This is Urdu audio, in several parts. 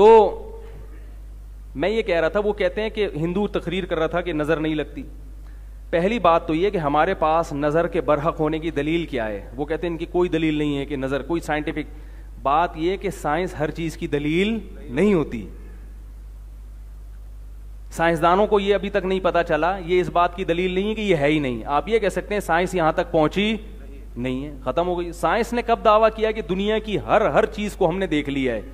تو میں یہ کہہ رہا تھا, وہ کہتے ہیں کہ ہندو تقریر کر رہا تھا کہ نظر نہیں لگتی. پہلی بات تو یہ کہ ہمارے پاس نظر کے برحق ہونے کی دلیل کیا ہے؟ وہ کہتے ہیں ان کی کوئی دلیل نہیں ہے کہ نظر, کوئی سائنٹیفک بات یہ کہ سائنس ہر چیز کی دلیل نہیں ہوتی. سائنسدانوں کو یہ ابھی تک نہیں پتا چلا, یہ اس بات کی دلیل نہیں ہے کہ یہ ہے ہی نہیں. آپ یہ کہہ سکتے ہیں سائنس یہاں تک پہنچی نہیں ہے, ختم ہو گئی. سائنس نے کب دعویٰ کیا کہ دنیا کی ہر چیز کو ہم نے دیکھ لیا ہے؟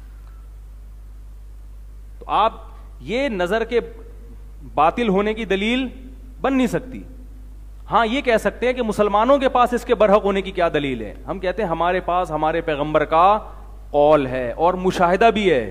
تو آپ یہ نظر کے باطل ہونے کی دلیل بن نہیں سکتی. ہاں یہ کہہ سکتے ہیں کہ مسلمانوں کے پاس اس کے برحق ہونے کی کیا دلیل ہے. ہم کہتے ہیں ہمارے پاس ہمارے پیغمبر کا قول ہے اور مشاہدہ بھی ہے.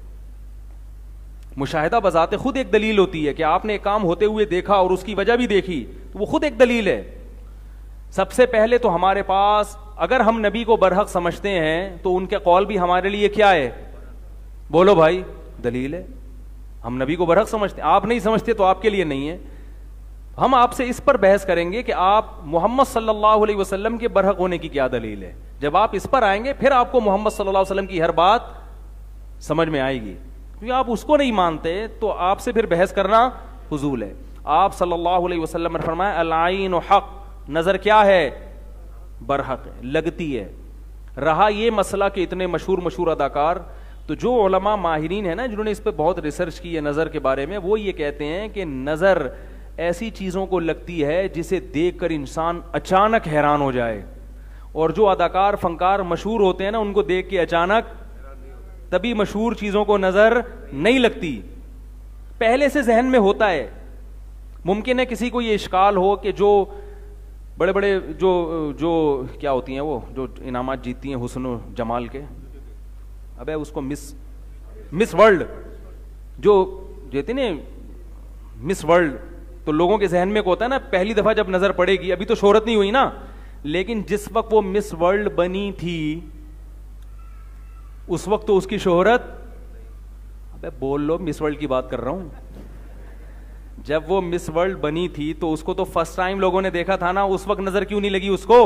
مشاہدہ بذات خود ایک دلیل ہوتی ہے کہ آپ نے ایک کام ہوتے ہوئے دیکھا اور اس کی وجہ بھی دیکھی, تو وہ خود ایک دلیل ہے. سب سے پہلے تو ہمارے پاس, اگر ہم نبی کو برحق سمجھتے ہیں تو ان کے قول بھی ہمارے لیے کیا ہے؟ بولو بھائی, دلیل ہے. ہم نبی کو برحق سمجھتے ہیں, آپ نہیں سمجھتے تو آپ کے لیے نہیں ہے. ہم آپ سے اس پر بحث کریں گے کہ آپ محمد صلی اللہ علیہ وسلم کے برحق ہونے کی کیا دلیل ہے. جب آپ اس پر آئیں گے پھر آپ کو محمد صلی اللہ علیہ وسلم کی ہر بات سمجھ میں آئے گی, کیونکہ آپ اس کو نہیں مانتے تو آپ سے پھر بحث کرنا فضول ہے. آپ صلی اللہ علیہ وسلم نے فرمایا العین حق, نظر کیا ہے؟ برحق ہے, لگتی ہے. رہا یہ مسئلہ کہ اتنے مشہور اداکار, تو جو علماء ماہرین ہیں نا جنہوں نے اس پہ بہت ریسرچ کی ہے نظر کے بارے میں, وہ یہ کہتے ہیں کہ نظر ایسی چیزوں کو لگتی ہے جسے دیکھ کر انسان اچانک حیران ہو جائے, اور جو اداکار فنکار مشہور ہوتے ہیں نا ان کو دیکھ کے اچانک, تبھی مشہور چیزوں کو نظر نہیں لگتی, پہلے سے ذہن میں ہوتا ہے. ممکن ہے کسی کو یہ اشکال ہو کہ جو بڑے بڑے جو کیا ہوتی ہیں وہ جو انعامات جیتتی ہیں حسن و جمال کے, ابے اس کو مس ورلڈ جو دیتے نا مس ورلڈ, تو لوگوں کے ذہن میں کو ہوتا ہے نا پہلی دفعہ جب نظر پڑے گی, ابھی تو شہرت نہیں ہوئی نا, لیکن جس وقت وہ مس ورلڈ بنی تھی اس وقت تو اس کی شہرت, ابے بول لو مس ورلڈ کی بات کر رہا ہوں, جب وہ مس ورلڈ بنی تھی تو اس کو تو فرسٹ ٹائم لوگوں نے دیکھا تھا نا, اس وقت نظر کیوں نہیں لگی اس کو؟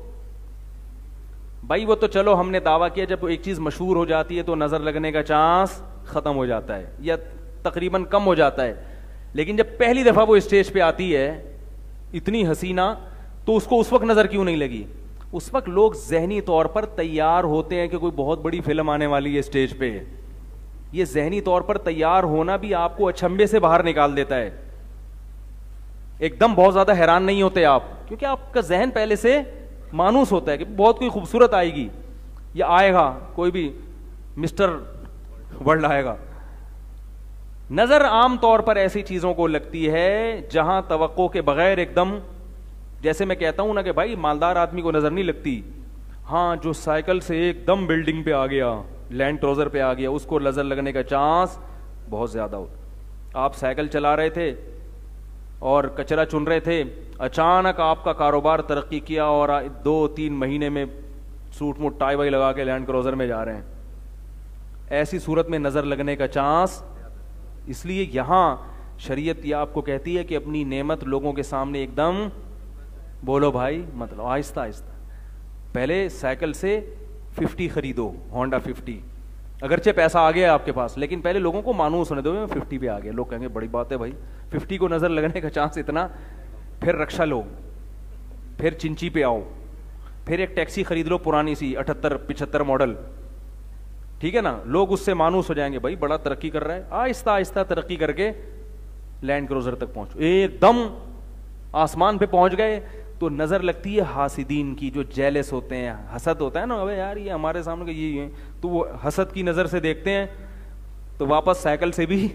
بھائی وہ تو چلو ہم نے دعویٰ کیا جب ایک چیز مشہور ہو جاتی ہے تو نظر لگنے کا چانس ختم ہو جاتا ہے یا تقریباً کم ہو جاتا ہے, لیکن جب پہلی دفعہ وہ اسٹیج پہ آتی ہے اتنی حسینہ, تو اس کو اس وقت نظر کیوں نہیں لگی؟ اس وقت لوگ ذہنی طور پر تیار ہوتے ہیں کہ کوئی بہت بڑی فلم آنے والی ہے اسٹیج پہ. یہ ذہنی طور پر تیار ہونا بھی آپ کو اچھمبے سے باہر نکال دیتا ہے. ایک دم بہت زیادہ حیران نہیں ہوتے آپ, کیونکہ آپ کا ذہن پہلے سے مانوس ہوتا ہے کہ بہت کوئی خوبصورت آئے گی یا آئے گا, کوئی بھی مسٹر ورلڈ آئے گا. نظر عام طور پر ایسی چیزوں کو لگتی ہے جہاں توقع کے بغیر ایک دم, جیسے میں کہتا ہوں نا کہ بھائی مالدار آدمی کو نظر نہیں لگتی, ہاں جو سائیکل سے ایک دم بلڈنگ پہ آ گیا, لینڈ کروزر پہ آ گیا, اس کو نظر لگنے کا چانس بہت زیادہ ہوتا. آپ سائیکل چلا رہے تھے اور کچرا چن رہے تھے, اچانک آپ کا کاروبار ترقی کیا اور 2-3 مہینے میں سوٹ موٹ ٹائی وائی لگا کے لینڈ کروزر میں جا رہے ہیں, ایسی صورت میں نظر لگنے کا چانس. اس لیے یہاں شریعت یہ آپ کو کہتی ہے کہ اپنی نعمت لوگوں کے سامنے ایک دم, بولو بھائی مطلب آہستہ آہستہ, پہلے سائیکل سے 50 خریدو, ہونڈا 50, اگرچہ پیسہ آ گیا آپ کے پاس, لیکن پہلے لوگوں کو مانوس ہونے دو 50 پہ آ گیا. لوگ کہیں گے بڑی بات ہے بھائی 50 کو نظر لگنے کا چانس اتنا, پھر رکشا لو, پھر چنچی پہ آؤ, پھر ایک ٹیکسی خرید لو پرانی سی 78-75 ماڈل, ٹھیک ہے نا, لوگ اس سے مانوس ہو جائیں گے بھائی بڑا ترقی کر رہا ہے. آہستہ آہستہ ترقی کر کے لینڈ کروزر تک پہنچو, ایک دم آسمان پہ پہنچ گئے, تو نظر لگتی ہے حاسدین کی, جو جیلس ہوتے ہیں, حسد ہوتا ہے نا, ابے یار یہ ہمارے سامنے یہ ہے, تو وہ حسد کی نظر سے دیکھتے ہیں, تو واپس سائیکل سے بھی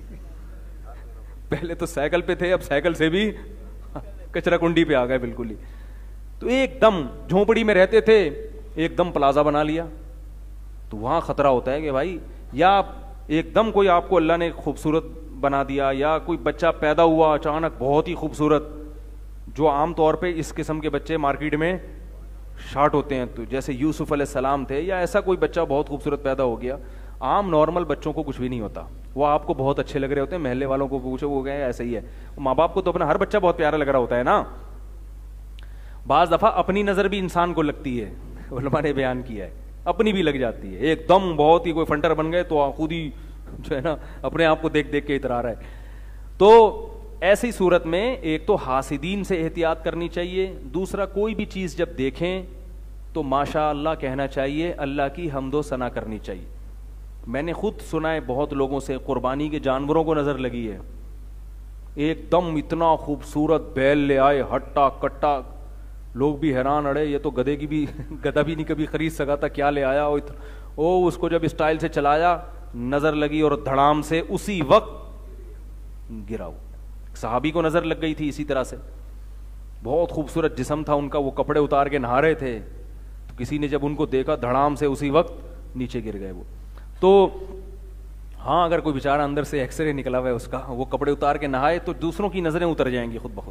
پہلے تو سائیکل پہ تھے, اب سائیکل سے بھی کچرا کنڈی پہ آ گئے بالکل ہی. تو ایک دم جھونپڑی میں رہتے تھے, ایک دم پلازا بنا لیا, تو وہاں خطرہ ہوتا ہے کہ بھائی, یا ایک دم کوئی آپ کو اللہ نے خوبصورت بنا دیا, یا کوئی بچہ پیدا ہوا اچانک بہت ہی خوبصورت, جو عام طور پہ اس قسم کے بچے مارکیٹ میں شارٹ ہوتے ہیں, تو جیسے یوسف علیہ السلام تھے, یا ایسا کوئی بچہ بہت خوبصورت پیدا ہو گیا. عام نارمل بچوں کو کچھ بھی نہیں ہوتا, وہ آپ کو بہت اچھے لگ رہے ہوتے ہیں, محلے والوں کو پوچھو وہ گئے ایسا ہی ہے, ماں باپ کو تو اپنا ہر بچہ بہت پیارا لگ رہا ہوتا ہے نا. بعض دفعہ اپنی نظر بھی انسان کو لگتی ہے, علماء نے بیان کیا ہے, اپنی بھی لگ جاتی ہے, ایک دم بہت ہی کوئی فنٹر بن گئے تو خود ہی جو ہے نا اپنے آپ کو دیکھ دیکھ کے اترا رہا ہے. تو ایسی صورت میں ایک تو حاسدین سے احتیاط کرنی چاہیے, دوسرا کوئی بھی چیز جب دیکھیں تو ماشاء اللہ کہنا چاہیے, اللہ کی حمد و ثنا کرنی چاہیے. میں نے خود سنا ہے بہت لوگوں سے, قربانی کے جانوروں کو نظر لگی ہے, ایک دم اتنا خوبصورت بیل لے آئے ہٹا کٹا, لوگ بھی حیران, اڑے یہ تو گدھے کی بھی گدھا بھی نہیں کبھی خرید سکا تھا, کیا لے آیا او. اس کو جب اسٹائل سے چلایا نظر لگی اور دھڑام سے اسی وقت گرا. صحابی کو نظر لگ گئی تھی اسی طرح سے, بہت خوبصورت جسم تھا ان کا, وہ کپڑے اتار کے نہا رہے تھے, تو کسی نے جب ان کو دیکھا دھڑام سے اسی وقت نیچے گر گئے وہ. تو ہاں اگر کوئی بیچارہ اندر سے ایکس رے نکلا ہوا ہے اس کا, وہ کپڑے اتار کے نہائے تو دوسروں کی نظریں اتر جائیں گی خود بخود.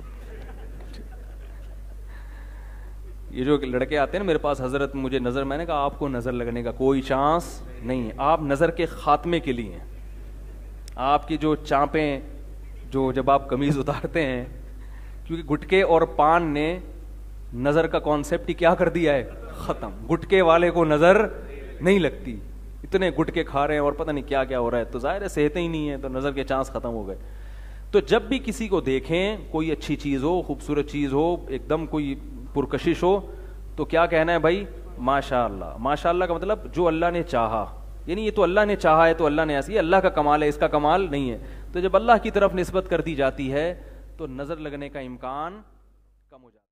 یہ جو لڑکے آتے ہیں نا میرے پاس, حضرت مجھے نظر, میں نے کہا آپ کو نظر لگنے کا کوئی چانس نہیں ہے, آپ نظر کے خاتمے کے لیے ہیں. آپ کی جو چانپیں, جو جب آپ قمیض اتارتے ہیں, کیونکہ گٹکے اور پان نے نظر کا کانسیپٹ ہی کیا کر دیا ہے, ختم. گٹکے والے کو نظر نہیں لگتی, اتنے گٹکے کھا رہے ہیں اور پتہ نہیں کیا کیا ہو رہا ہے, تو ظاہر ہے صحتیں ہی نہیں ہے, تو نظر کے چانس ختم ہو گئے. تو جب بھی کسی کو دیکھیں, کوئی اچھی چیز ہو, خوبصورت چیز ہو, ایک دم کوئی پرکشش ہو, تو کیا کہنا ہے بھائی, ماشاء اللہ. ماشاء اللہ کا مطلب جو اللہ نے چاہا, یعنی یہ تو اللہ نے چاہا ہے تو اللہ نے ایسی, یہ اللہ کا کمال ہے, اس کا کمال نہیں ہے. تو جب اللہ کی طرف نسبت کر دی جاتی ہے تو نظر لگنے کا امکان کم ہو جاتا ہے.